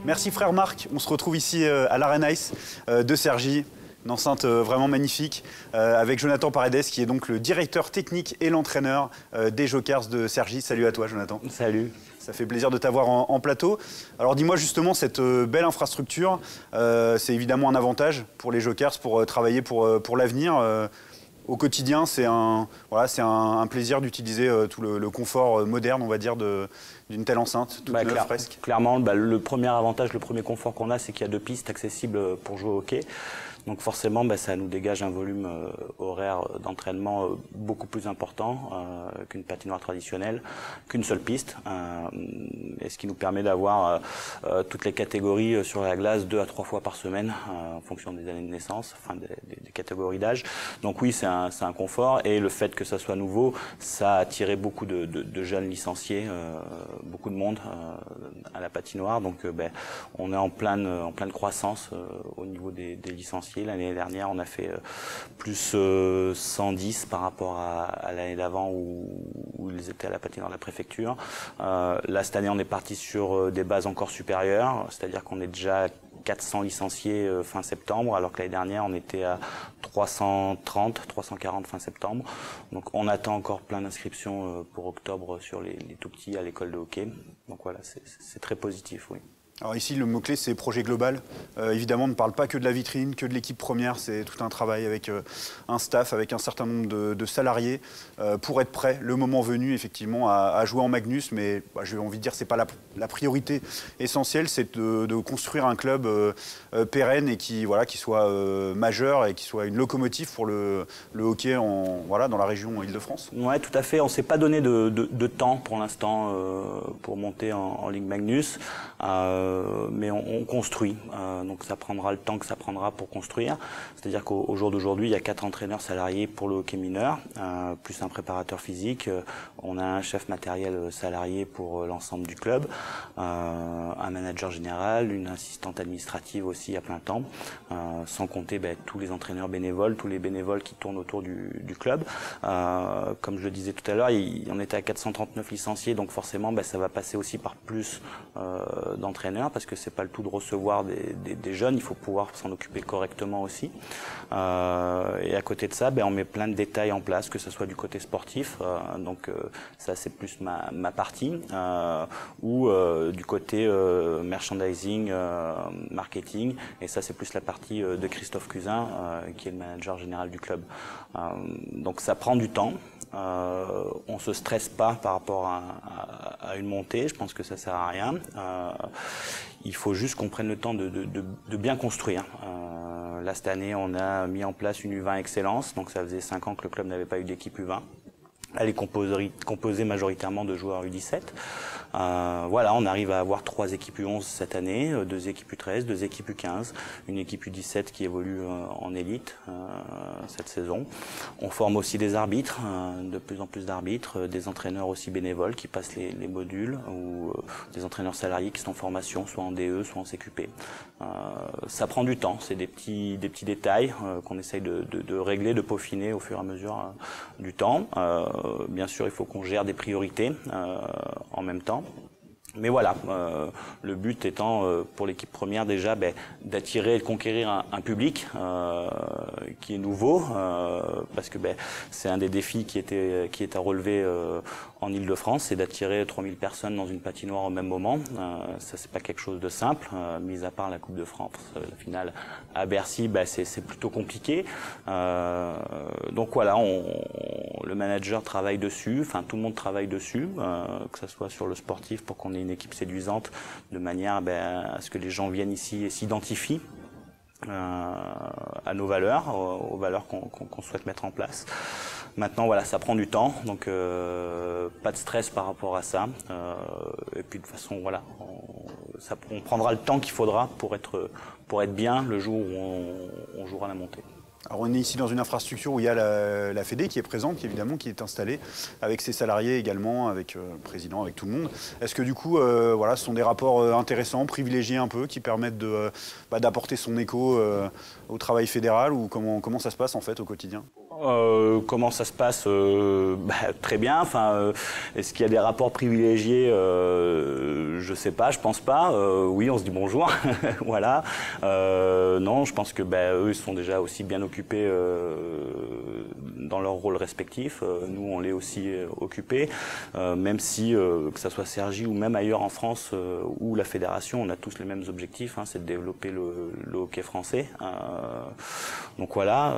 Merci frère Marc, on se retrouve ici à l'Arena Ice de Cergy. Une enceinte vraiment magnifique avec Jonathan Paredes qui est donc le directeur technique et l'entraîneur des Jokers de Cergy. Salut à toi Jonathan. Salut. Ça fait plaisir de t'avoir en plateau. Alors dis-moi justement, cette belle infrastructure, c'est évidemment un avantage pour les Jokers pour travailler pour l'avenir. Au quotidien, c'est un plaisir d'utiliser tout le confort moderne, on va dire, d'une telle enceinte, toute neuve presque. Clairement, le premier avantage, le premier confort qu'on a, c'est qu'il y a 2 pistes accessibles pour jouer au hockey. Donc forcément, ça nous dégage un volume horaire d'entraînement beaucoup plus important qu'une patinoire traditionnelle, qu'une seule piste. Et ce qui nous permet d'avoir toutes les catégories sur la glace 2 à 3 fois par semaine en fonction des années de naissance, enfin des catégories d'âge. Donc oui, c'est un confort. Et le fait que ça soit nouveau, ça a attiré beaucoup de jeunes licenciés, beaucoup de monde à la patinoire. Donc on est en pleine croissance au niveau des licenciés. L'année dernière, on a fait plus 110 par rapport à l'année d'avant où ils étaient à la patinoire de la préfecture. Là, cette année, on est parti sur des bases encore supérieures, c'est-à-dire qu'on est déjà 400 licenciés fin septembre, alors que l'année dernière, on était à 330, 340 fin septembre. Donc, on attend encore plein d'inscriptions pour octobre sur les tout petits à l'école de hockey. Donc voilà, c'est très positif, oui. Alors ici, le mot-clé, c'est projet global. Évidemment, on ne parle pas que de la vitrine, que de l'équipe première. C'est tout un travail avec un staff, avec un certain nombre de salariés pour être prêt, le moment venu, effectivement, à jouer en Magnus. Mais j'ai envie de dire, ce n'est pas la priorité essentielle, c'est de construire un club pérenne et qui soit majeur et qui soit une locomotive pour le hockey dans la région Île-de-France. Oui, tout à fait. On ne s'est pas donné de temps pour l'instant pour monter en Ligue Magnus. Mais on construit, donc ça prendra le temps que ça prendra pour construire. C'est-à-dire qu'au jour d'aujourd'hui, il y a 4 entraîneurs salariés pour le hockey mineur, plus un préparateur physique. On a un chef matériel salarié pour l'ensemble du club, un manager général, une assistante administrative aussi à plein temps, sans compter tous les entraîneurs bénévoles, tous les bénévoles qui tournent autour du club. Comme je le disais tout à l'heure, on était à 439 licenciés, donc forcément ça va passer aussi par plus d'entraîneurs, parce que c'est pas le tout de recevoir des jeunes, il faut pouvoir s'en occuper correctement aussi. Et à côté de ça, on met plein de détails en place, que ce soit du côté sportif, donc ça c'est plus ma partie, ou du côté merchandising, marketing, et ça c'est plus la partie de Christophe Cusin, qui est le manager général du club. Donc ça prend du temps. On se stresse pas par rapport à une montée, je pense que ça sert à rien. Il faut juste qu'on prenne le temps de bien construire. Là, cette année, on a mis en place une U20 Excellence, donc ça faisait 5 ans que le club n'avait pas eu d'équipe U20. Elle est composée majoritairement de joueurs U17. Voilà, on arrive à avoir 3 équipes U11 cette année, 2 équipes U13, 2 équipes U15, une équipe U17 qui évolue en élite cette saison. On forme aussi des arbitres, de plus en plus d'arbitres, des entraîneurs aussi bénévoles qui passent les modules, ou des entraîneurs salariés qui sont en formation, soit en DE, soit en CQP. Ça prend du temps, c'est des petits détails qu'on essaye de régler, de peaufiner au fur et à mesure du temps. Bien sûr, il faut qu'on gère des priorités en même temps. Mais voilà, le but étant pour l'équipe première déjà d'attirer et de conquérir un public qui est nouveau, parce que c'est un des défis qui est à relever en Île-de-France, c'est d'attirer 3000 personnes dans une patinoire au même moment. Ça c'est pas quelque chose de simple, mis à part la Coupe de France, la finale à Bercy, c'est plutôt compliqué. Donc voilà, le manager travaille dessus, enfin tout le monde travaille dessus, que ce soit sur le sportif pour qu'on ait une équipe séduisante, de manière à ce que les gens viennent ici et s'identifient à nos valeurs, aux valeurs qu'on souhaite mettre en place. Maintenant, voilà, ça prend du temps, donc pas de stress par rapport à ça. Et puis de toute façon, voilà, on prendra le temps qu'il faudra pour être bien le jour où on jouera la montée. Alors on est ici dans une infrastructure où il y a la Fédé qui est présente, évidemment, qui est installée, avec ses salariés également, avec le président, avec tout le monde. Est-ce que du coup, voilà, ce sont des rapports intéressants, privilégiés un peu, qui permettent d'apporter son écho au travail fédéral, ou comment ça se passe en fait au quotidien? Comment ça se passe? Très bien. Enfin, est-ce qu'il y a des rapports privilégiés? Je sais pas, je pense pas. Oui, on se dit bonjour. Voilà. Non, je pense que eux ils sont déjà aussi bien occupés dans leur rôle respectif. Nous, on l'est aussi occupés. Même si, que ça soit Cergy ou même ailleurs en France ou la fédération, on a tous les mêmes objectifs. Hein, c'est de développer le hockey français. Donc voilà.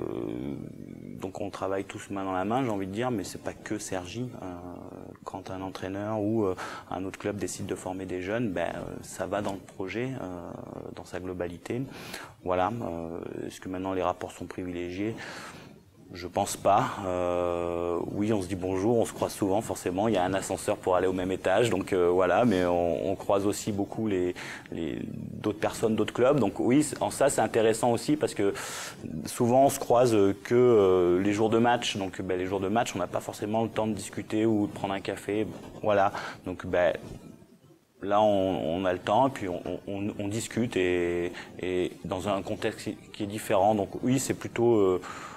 Donc on travaille tous main dans la main, j'ai envie de dire, mais c'est pas que Cergy. Quand un entraîneur ou un autre club décide de former des jeunes, ça va dans le projet, dans sa globalité. Voilà. Est-ce que maintenant les rapports sont privilégiés? Je pense pas. Oui, on se dit bonjour, on se croise souvent, forcément. Il y a un ascenseur pour aller au même étage, donc voilà. Mais on croise aussi beaucoup d'autres personnes, d'autres clubs. Donc oui, en ça, c'est intéressant aussi parce que souvent on se croise que les jours de match. Donc les jours de match, on n'a pas forcément le temps de discuter ou de prendre un café. Voilà. Donc là, on a le temps et puis on discute et dans un contexte qui est différent. Donc oui, c'est plutôt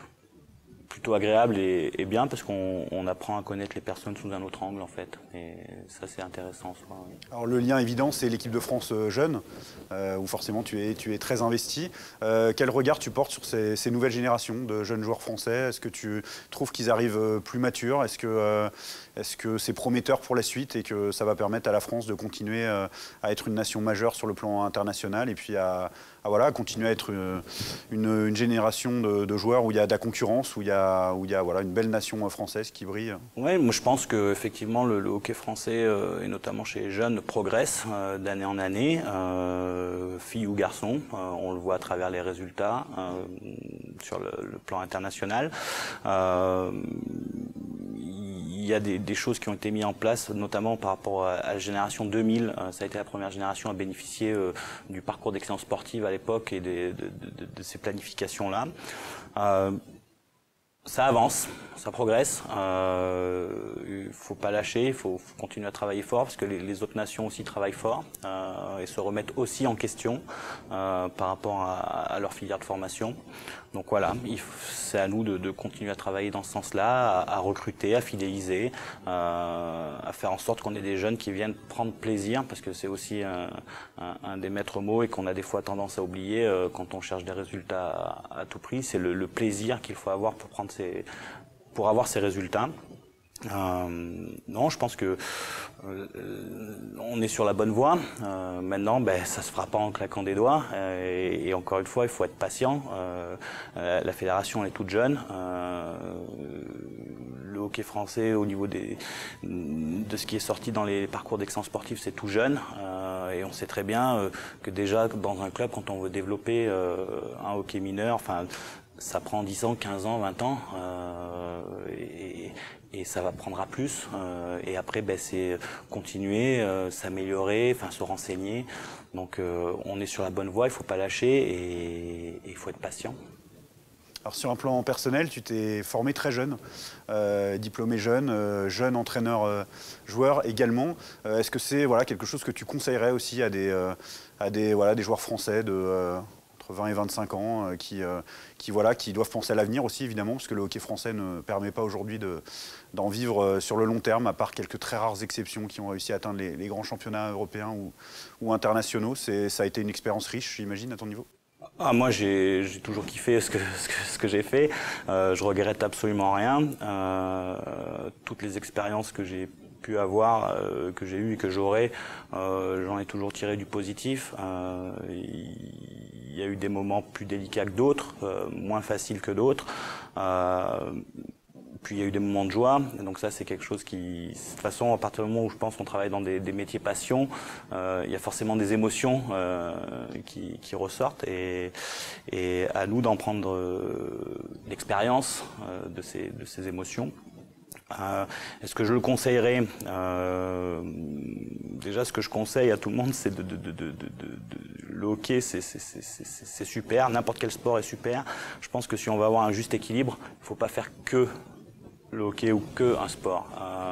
agréable et bien parce qu'on apprend à connaître les personnes sous un autre angle en fait, et ça c'est intéressant en soi. Oui. Alors le lien évident, c'est l'équipe de France jeune, où forcément tu es très investi. Quel regard tu portes sur ces nouvelles générations de jeunes joueurs français? Est-ce que tu trouves qu'ils arrivent plus matures? Est-ce que c'est prometteur pour la suite et que ça va permettre à la France de continuer à être une nation majeure sur le plan international et puis à continuer à être une génération de joueurs où il y a de la concurrence, où il y a voilà, une belle nation française qui brille? Oui, moi je pense qu'effectivement le hockey français, et notamment chez les jeunes, progresse d'année en année, filles ou garçons. On le voit à travers les résultats sur le plan international. Il y a des choses qui ont été mises en place, notamment par rapport à la génération 2000. Ça a été la première génération à bénéficier du parcours d'excellence sportive à l'époque et de ces planifications-là. Ça avance, ça progresse. Il faut pas lâcher, il faut continuer à travailler fort parce que les autres nations aussi travaillent fort et se remettent aussi en question par rapport à leur filière de formation. Donc voilà, c'est à nous de continuer à travailler dans ce sens-là, à recruter, à fidéliser, à faire en sorte qu'on ait des jeunes qui viennent prendre plaisir, parce que c'est aussi un des maîtres mots et qu'on a des fois tendance à oublier quand on cherche des résultats à tout prix. C'est le plaisir qu'il faut avoir pour avoir ces résultats. Non, je pense que on est sur la bonne voie. Maintenant, ça se fera pas en claquant des doigts. Et encore une fois, il faut être patient. La fédération est toute jeune. Le hockey français, au niveau de ce qui est sorti dans les parcours d'excellence sportive, c'est tout jeune. Et on sait très bien que déjà dans un club, quand on veut développer un hockey mineur, enfin, ça prend 10 ans, 15 ans, 20 ans. Et ça va prendre à plus. Et après, c'est continuer, s'améliorer, enfin se renseigner. Donc, on est sur la bonne voie. Il faut pas lâcher et il faut être patient. Alors sur un plan personnel, tu t'es formé très jeune, diplômé jeune, jeune entraîneur joueur également. Est-ce que c'est quelque chose que tu conseillerais aussi à des joueurs français entre 20 et 25 ans qui doivent penser à l'avenir aussi, évidemment, parce que le hockey français ne permet pas aujourd'hui d'en vivre sur le long terme, à part quelques très rares exceptions qui ont réussi à atteindre les grands championnats européens ou internationaux. Ça a été une expérience riche, j'imagine, à ton niveau? Moi, j'ai toujours kiffé ce que j'ai fait. Je regrette absolument rien. Toutes les expériences que j'ai pu avoir, que j'ai eues et que j'aurai, j'en ai toujours tiré du positif. Il y a eu des moments plus délicats que d'autres, moins faciles que d'autres. Puis il y a eu des moments de joie, donc ça c'est quelque chose qui, de toute façon, à partir du moment où je pense qu'on travaille dans des métiers passion, il y a forcément des émotions qui ressortent et à nous d'en prendre l'expérience de ces émotions. Est-ce que je le conseillerais? Déjà, ce que je conseille à tout le monde, c'est le le hockey, c'est super, n'importe quel sport est super. Je pense que si on veut avoir un juste équilibre, il ne faut pas faire que le hockey ou que un sport.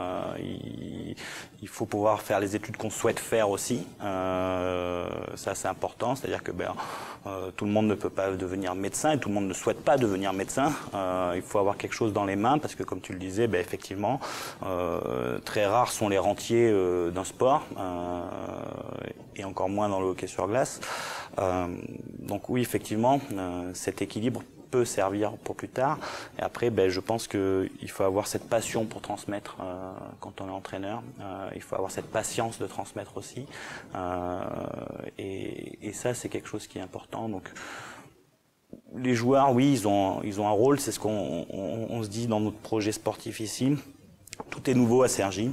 Il faut pouvoir faire les études qu'on souhaite faire aussi. Ça, c'est important. C'est-à-dire que tout le monde ne peut pas devenir médecin et tout le monde ne souhaite pas devenir médecin. Il faut avoir quelque chose dans les mains parce que, comme tu le disais, effectivement, très rares sont les rentiers d'un sport et encore moins dans le hockey sur glace. Donc oui, effectivement, cet équilibre peut servir pour plus tard. Et après, je pense qu'il faut avoir cette passion pour transmettre quand on est entraîneur. Il faut avoir cette patience de transmettre aussi. Et ça, c'est quelque chose qui est important. Donc, les joueurs, oui, ils ont un rôle. C'est ce qu'on se dit dans notre projet sportif ici. Tout est nouveau à Cergy.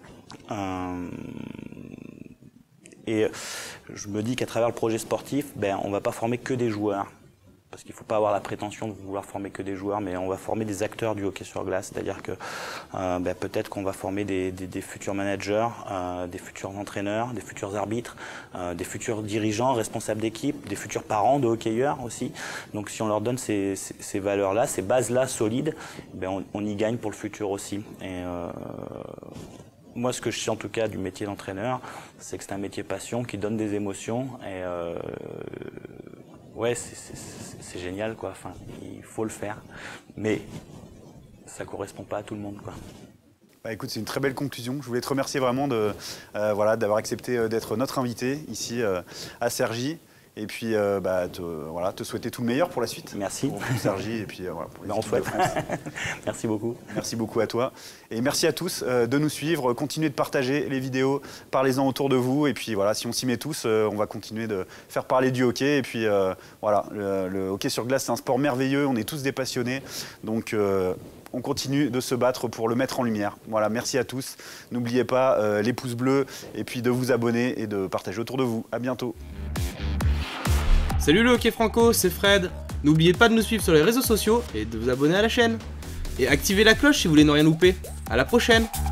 Et je me dis qu'à travers le projet sportif, on ne va pas former que des joueurs. Parce qu'il ne faut pas avoir la prétention de vouloir former que des joueurs, mais on va former des acteurs du hockey sur glace. C'est-à-dire que peut-être qu'on va former des futurs managers, des futurs entraîneurs, des futurs arbitres, des futurs dirigeants, responsables d'équipe, des futurs parents de hockeyeurs aussi. Donc si on leur donne ces valeurs-là, ces bases-là solides, on y gagne pour le futur aussi. Et moi, ce que je sais en tout cas du métier d'entraîneur, c'est que c'est un métier passion qui donne des émotions. Et ouais, c'est génial, quoi. Enfin, il faut le faire, mais ça correspond pas à tout le monde, quoi. Écoute, c'est une très belle conclusion. Je voulais te remercier vraiment d'avoir accepté d'être notre invité ici à Cergy. Et puis, te souhaiter tout le meilleur pour la suite. Merci. Pour Cergy et puis pour les on souhaite. de France. Merci beaucoup. Merci beaucoup à toi. Et merci à tous de nous suivre. Continuez de partager les vidéos, parlez-en autour de vous. Et puis si on s'y met tous, on va continuer de faire parler du hockey. Et puis le hockey sur glace, c'est un sport merveilleux. On est tous des passionnés. Donc on continue de se battre pour le mettre en lumière. Voilà, merci à tous. N'oubliez pas les pouces bleus et puis de vous abonner et de partager autour de vous. À bientôt. Salut le hockey franco, c'est Fred. N'oubliez pas de nous suivre sur les réseaux sociaux et de vous abonner à la chaîne. Et activez la cloche si vous voulez ne rien louper. À la prochaine.